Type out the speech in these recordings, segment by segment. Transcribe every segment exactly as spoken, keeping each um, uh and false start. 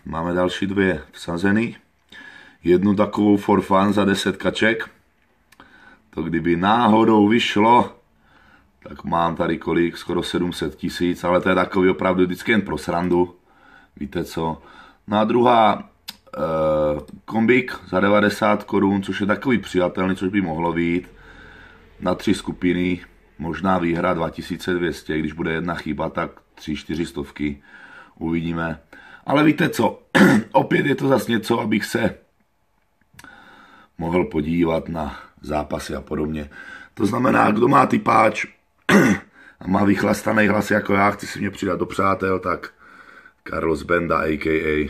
máme další dvě vsazený. Jednu takovou for fun za deset kaček. To kdyby náhodou vyšlo, tak mám tady kolik, skoro sedm set tisíc, ale to je takový opravdu vždycky jen pro srandu. Víte co? No a druhá eh, kombík za devadesát korun, což je takový přijatelný, což by mohlo být. Na tři skupiny, možná výhra dva tisíce dvě stě, když bude jedna chyba, tak tři čtyři stovky. Uvidíme. Ale víte co? Opět je to zase něco, abych se mohl podívat na zápasy a podobně. To znamená, kdo má typáč a má vychlastaný hlas jako já, chci si mě přidat do přátel, tak Carlos Benda, a ká a.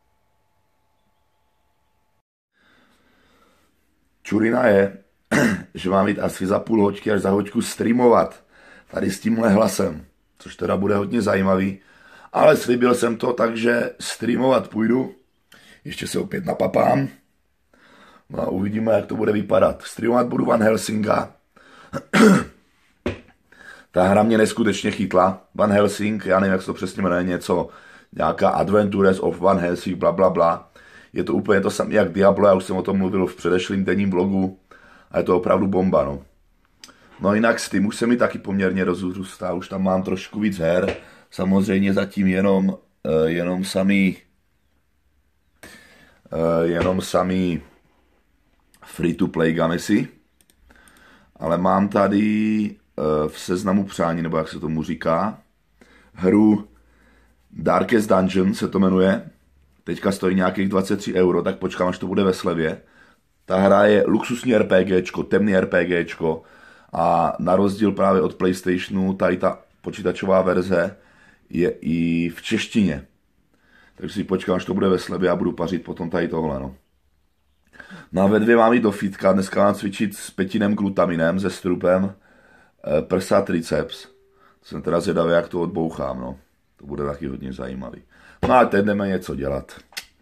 Čurina je, že mám jít asi za půl hoďky až za hoďku streamovat tady s tímhle hlasem, což teda bude hodně zajímavý, ale slíbil jsem to, takže streamovat půjdu, ještě se opět napapám, no a uvidíme, jak to bude vypadat. Streamovat budu Van Helsinga, ta hra mě neskutečně chytla, Van Helsing, já nevím, jak se to přesně jmenuje, něco, nějaká Adventures of Van Helsing, bla bla bla, je to úplně to samé jak Diablo, já už jsem o tom mluvil v předešlým denním vlogu, a je to opravdu bomba, no. No jinak Steam už se mi taky poměrně rozrůstá, už tam mám trošku víc her, samozřejmě zatím jenom, uh, jenom samý, uh, jenom samý free-to-play gamesy, ale mám tady uh, v seznamu přání, nebo jak se tomu říká, hru Darkest Dungeon se to jmenuje, teďka stojí nějakých dvacet tři euro, tak počkám, až to bude ve slevě. Ta hra je luxusní RPGčko, temný RPGčko a na rozdíl právě od PlayStationu, tady ta počítačová verze je i v češtině. Takže si počkám, až to bude ve slevě a budu pařit potom tady tohle. No, no a ve dvě mám jít do fitka, dneska mám cvičit s Petinem Glutaminem, se strupem e, prsa triceps. Jsem teda zvědavý, jak to odbouchám, no. To bude taky hodně zajímavý. No a teď jdeme něco dělat.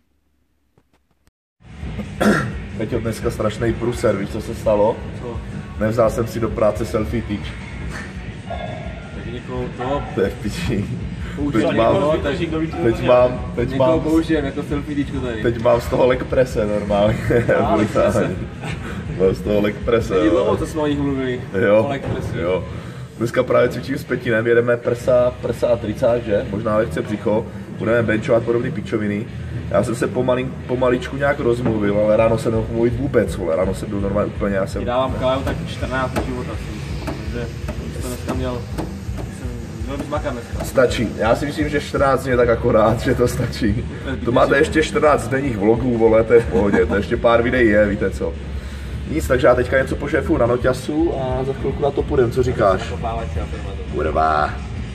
Peťo, dneska strašný pruser, víš, co se stalo? Co? Nevzal jsem si do práce selfie tyč. Tak někoho to... To je v piči. Teď mám, teď mám, teď někoho mám, použijem jako selfie tyčku tady. teď mám z toho leg prese normálně. Já, leg prese. Mám z toho leg prese. Není dlouho, co jsme o nich mluvili. Jo, leg prese. jo. Dneska právě cvičím s Petinem, jedeme prsa, prsa a tricák, že? Možná lehce břicho. Budeme benchovat podobné pičoviny. Já jsem se pomali, pomaličku nějak rozmluvil, ale ráno jsem nemohl mluvit vůbec, vole. Ráno jsem byl normálně úplně, já jsem... Dávám kávu tak čtrnáct život asi, takže jsem to dneska měl, jsem měl být makat dneska. Stačí, já si myslím, že čtrnáct dní je tak akorát, že to stačí. To máte ještě čtrnáct denních vlogů, vole, to je v pohodě, to ještě pár videí je, víte co. Nic, takže já teďka něco pošéfuju na noťasu a za chvilku na to půjdem, co říkáš? Kurva.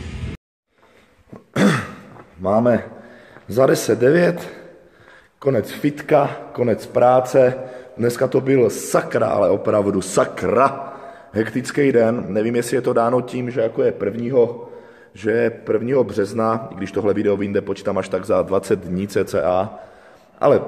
Máme za deset devět, konec fitka, konec práce. Dneska to byl sakra, ale opravdu sakra hektický den. Nevím, jestli je to dáno tím, že jako je prvního, že je prvního března, i když tohle video vyjde, počítám až tak za dvacet dní cca, ale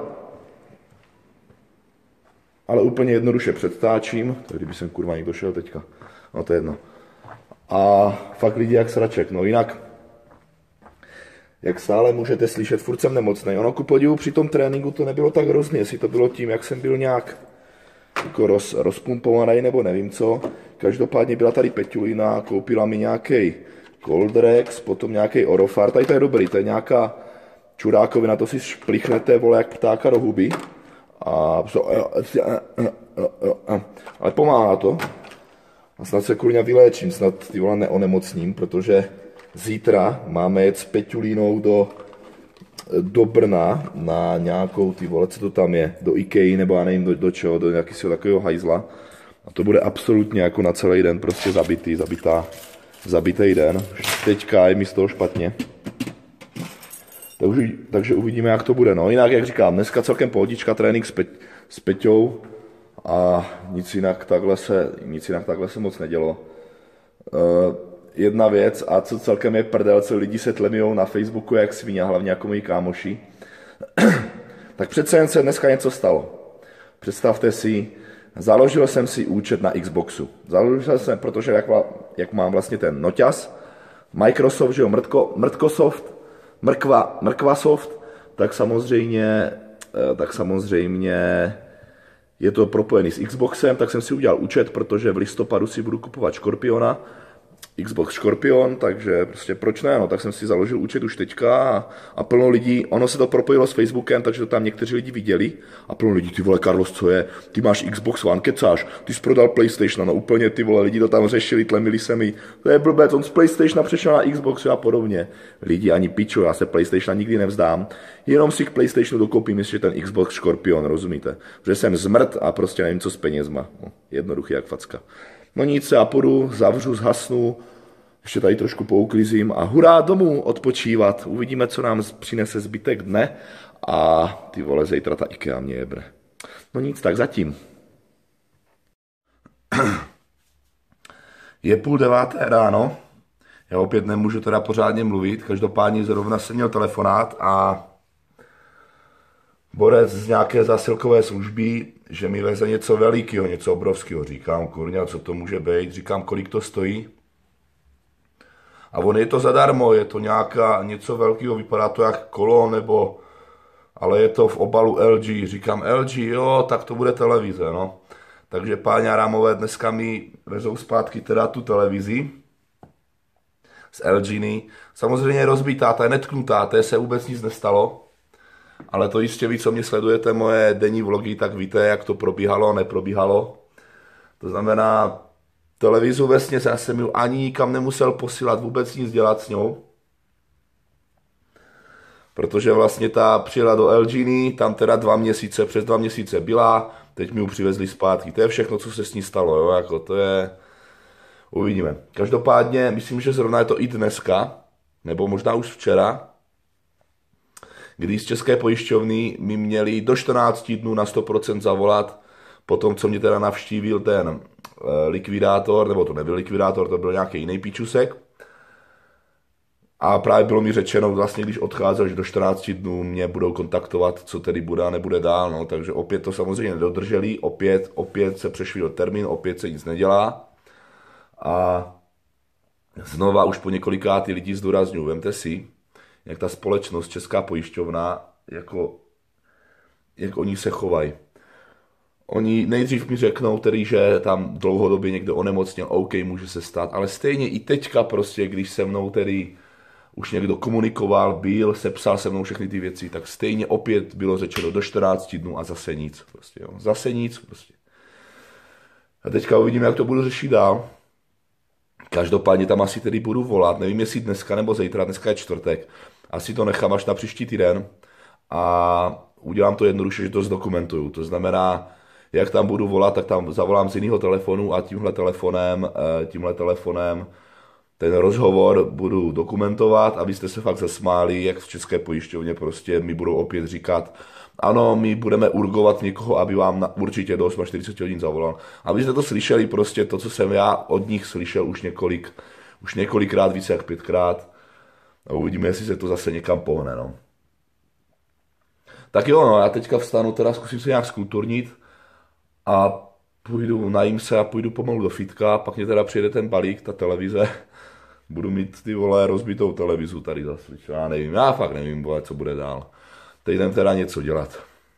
ale úplně jednoduše předtáčím, to kdyby jsem kurva někdo šel teďka, no to je jedno. A fakt lidi jak sraček, no jinak, jak stále můžete slyšet, furt jsem nemocnej. Ono ku podivu při tom tréninku to nebylo tak hrozně, jestli to bylo tím, jak jsem byl nějak jako roz, rozpumpovaný nebo nevím co. Každopádně byla tady Peťulina, koupila mi nějaký Coldrex, potom nějaký Orofar, tady to je dobrý, to je nějaká čurákovina, to si šplichnete, vole, jak ptáka do huby. A ale pomáhá to. A snad se kurňa vyléčím, snad ty vole neonemocním, protože zítra máme jet s Peťulínou do, do Brna na nějakou, ty vole, co to tam je, do Ikei nebo já nevím do, do čeho, do nějakého takového hajzla. A to bude absolutně jako na celý den prostě zabitý, zabitá, zabitý den. Teďka je mi z toho špatně. Takže, takže uvidíme, jak to bude. No jinak, jak říkám, dneska celkem pohodička, trénink s, Pe, s Peťou a nic jinak takhle se, nic jinak takhle se moc nedělo. Uh, jedna věc, a co celkem je prdel, co lidi se tlemijou na Facebooku jak svině, hlavně jako moji kámoši, tak přece jen se dneska něco stalo. Představte si, založil jsem si účet na Xboxu. Založil jsem, protože jak, jak mám vlastně ten noťaz, Microsoft, že jo, Mrtko, Mrtkosoft, Mrkva, Mrkvasoft, tak samozřejmě, tak samozřejmě je to propojený s Xboxem, tak jsem si udělal účet, protože v listopadu si budu kupovat Škorpiona, Xbox Škorpion, takže prostě proč ne, no, tak jsem si založil účet už teďka a, a plno lidí, ono se to propojilo s Facebookem, takže to tam někteří lidi viděli a plno lidí, ty vole, Carlos, co je, ty máš Xbox One, kecáš, ty jsi prodal PlayStation, no úplně ty vole, lidi to tam řešili, tlemili se mi, to je blbec, on z PlayStationa přešel na Xbox a podobně. Lidi, ani pičo, já se PlayStationa nikdy nevzdám, jenom si k PlayStationu dokoupím ještě ten Xbox Škorpion, rozumíte, že jsem zmrt a prostě nevím, co s penězma, no, jednoduchý jak facka. No nic, já půjdu, zavřu, zhasnu, ještě tady trošku pouklizím a hurá domů odpočívat. Uvidíme, co nám přinese zbytek dne a ty vole, zítra ta IKEA mě jebne. No nic, tak zatím. Je půl deváté ráno, já opět nemůžu teda pořádně mluvit, každopádně zrovna jsem měl telefonát a borec z nějaké zásilkové služby, že mi veze něco velikého, něco obrovského. Říkám, kurňa, co to může být? Říkám, kolik to stojí? A on je to zadarmo, je to nějaká, něco velkého, vypadá to jak kolo, nebo, ale je to v obalu L G. Říkám, L G, jo, tak to bude televize, no. Takže páni Aramové dneska mi vezou zpátky teda tu televizi z L G. Samozřejmě je rozbitá, ta je netknutá, té se vůbec nic nestalo. Ale to jistě vy, co mě sledujete moje denní vlogy, tak víte, jak to probíhalo, neprobíhalo. To znamená, televizu vesměs, já jsem ji ani nikam nemusel posílat, vůbec nic dělat s ňou. Protože vlastně ta přijela do L G, tam teda dva měsíce, přes dva měsíce byla, teď mi ji přivezli zpátky. To je všechno, co se s ní stalo, jo, jako to je... Uvidíme. Každopádně, myslím, že zrovna je to i dneska, nebo možná už včera, kdy z České pojišťovny mi měli do čtrnácti dnů na sto procent zavolat, potom, co mě teda navštívil ten likvidátor, nebo to nebyl likvidátor, to byl nějaký jiný píčusek. A právě bylo mi řečeno, vlastně, když odcházel, že do čtrnácti dnů mě budou kontaktovat, co tedy bude a nebude dál, no. Takže opět to samozřejmě nedodrželi, opět, opět se přešvil termín, opět se nic nedělá. A znova už po několikátý lidi zdůrazňuji, vemte si, jak ta společnost, Česká pojišťovna, jako, jak oni se chovají. Oni nejdřív mi řeknou tedy, že tam dlouhodobě někdo onemocněl, OK, může se stát, ale stejně i teďka prostě, když se mnou tedy už někdo komunikoval, byl, sepsal se mnou všechny ty věci, tak stejně opět bylo řečeno do čtrnácti dnů a zase nic. Prostě, jo. Zase nic. Prostě. A teďka uvidíme, jak to budu řešit dál. Každopádně tam asi tedy budu volat, nevím jestli dneska nebo zítra, dneska je čtvrtek, asi to nechám až na příští týden a udělám to jednoduše, že to zdokumentuju. To znamená, jak tam budu volat, tak tam zavolám z jiného telefonu a tímhle telefonem, tímhle telefonem ten rozhovor budu dokumentovat, abyste se fakt zasmáli, jak v České pojišťovně prostě mi budou opět říkat, ano, my budeme urgovat někoho, aby vám na, určitě do čtyřiceti osmi hodin zavolal. Abyste to slyšeli prostě to, co jsem já od nich slyšel už několik, už několikrát, více jak pětkrát. A uvidíme, jestli se to zase někam pohne, no. Tak jo, no, já teďka vstanu, teda zkusím se nějak skulturnit a půjdu, najím se a půjdu pomalu do fitka, pak mě teda přijede ten balík, ta televize. Budu mít ty vole rozbitou televizu tady zase, já nevím, já fakt nevím, vole, co bude dál. Teď jdem teda něco dělat.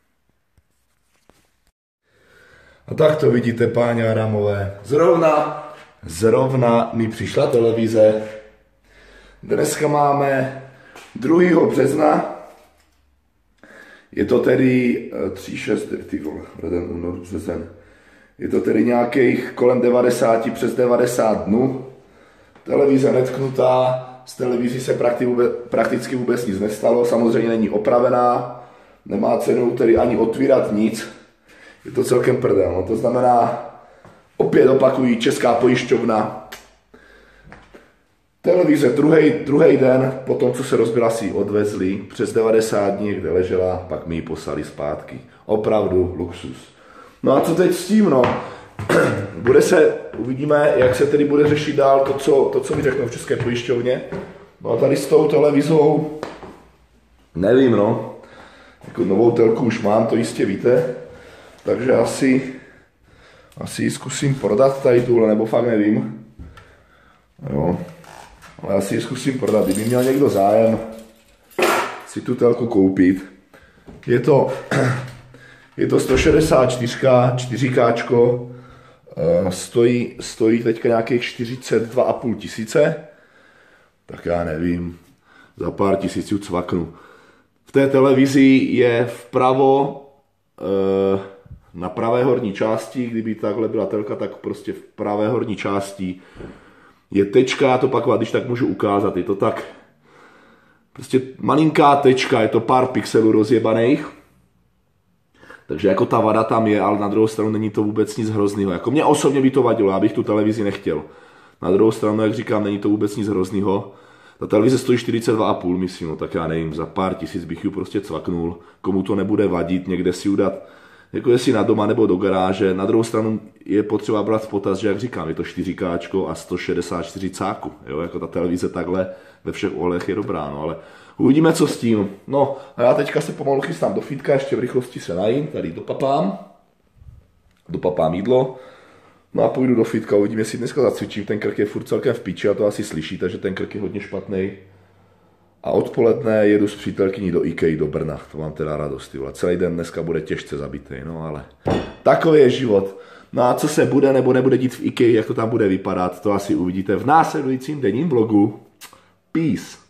A tak to vidíte, páni Aramové. Zrovna, zrovna mi přišla televize. Dneska máme druhého března. Je to tedy tři šest, ty vole, leden, únor, březen. Je to tedy nějakých kolem devadesát, přes devadesát dnů. Televize netknutá. Z televizí se prakticky vůbec nic nestalo, samozřejmě není opravená, nemá cenu tedy ani otvírat nic, je to celkem prdel, no to znamená, opět opakují, Česká pojišťovna, televize druhý, druhý den, po tom, co se rozbila, si ji odvezli, přes devadesát dní, kde ležela, pak mi ji poslali zpátky, opravdu luxus. No a co teď s tím, no? Bude se, uvidíme, jak se tedy bude řešit dál to, co, to, co mi řeknou v České pojišťovně. No a tady s tou televizou, nevím, no, jako novou telku už mám, to jistě víte, takže asi, asi ji zkusím prodat tady tuhle, nebo fakt nevím. Jo, ale asi ji zkusím prodat, kdyby měl někdo zájem si tu telku koupit. Je to, je to sto šedesát čtyři čtyři ká, stojí, stojí teďka nějakých čtyřicet dva a půl tisíce, tak já nevím, za pár tisíců cvaknu. V té televizi je vpravo, na pravé horní části, kdyby takhle byla telka, tak prostě v pravé horní části je tečka, já to pak, když tak můžu ukázat, je to tak, prostě malinká tečka, je to pár pixelů rozjebaných, takže jako ta vada tam je, ale na druhou stranu není to vůbec nic hroznýho. Jako mě osobně by to vadilo, já bych tu televizi nechtěl. Na druhou stranu, jak říkám, není to vůbec nic hroznýho. Ta televize stojí čtyřicet dva a půl, myslím, no tak já nevím, za pár tisíc bych ji prostě cvaknul. Komu to nebude vadit, někde si udat, jako jestli na doma nebo do garáže. Na druhou stranu je potřeba brát v potaz, že jak říkám, je to čtyři ká a sto šedesát čtyři cáku, jo, jako ta televize takhle ve všech ohlech je dobrá, no ale uvidíme, co s tím. No a já teďka se pomalu chystám do fitka, ještě v rychlosti se najím, tady dopapám, dopapám jídlo, no a půjdu do fitka, uvidím, jestli dneska zacvičím, ten krk je furt celkem v piči a to asi slyšíte, že ten krk je hodně špatný. A odpoledne jedu s přítelkyní do IKEA do Brna, to mám teda radost, tyhle. Celý den dneska bude těžce zabitý, no ale takový je život. No a co se bude nebo nebude dít v IKEA, jak to tam bude vypadat, to asi uvidíte v následujícím denním vlogu. Peace.